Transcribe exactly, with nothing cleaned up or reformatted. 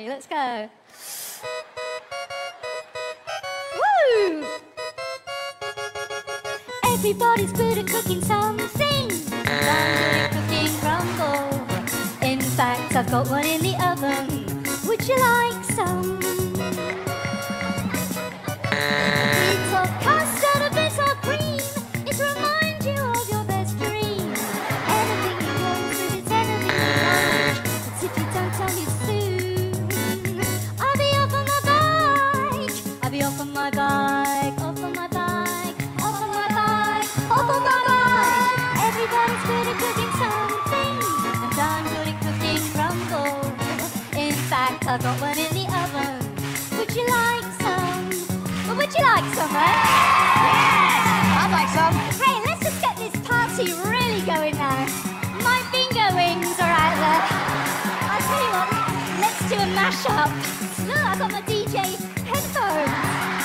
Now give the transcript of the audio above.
you. Let's go. Woo! Everybody's good at cooking something. I'm good at cooking crumble. In fact, I've got one in the oven. Would you like some? Bits of custard, a bit of cream. It reminds you of your best dream. Anything you want, if it's anything you want. But if you don't tell me soon, I'll be off on my bike. I'll be off on my bike, off on my bike, off on my bike, off on my bike. Everybody's good at cooking something, and I'm good at cooking crumble. In fact, I've got one in the oven. Would you like some? Well, would you like some, eh? Yes! I'd like some. Hey, let's just get this party really going now. My bingo wings are out there. I'll tell you what, let's do a mash-up. Look, I've got my D J headphones.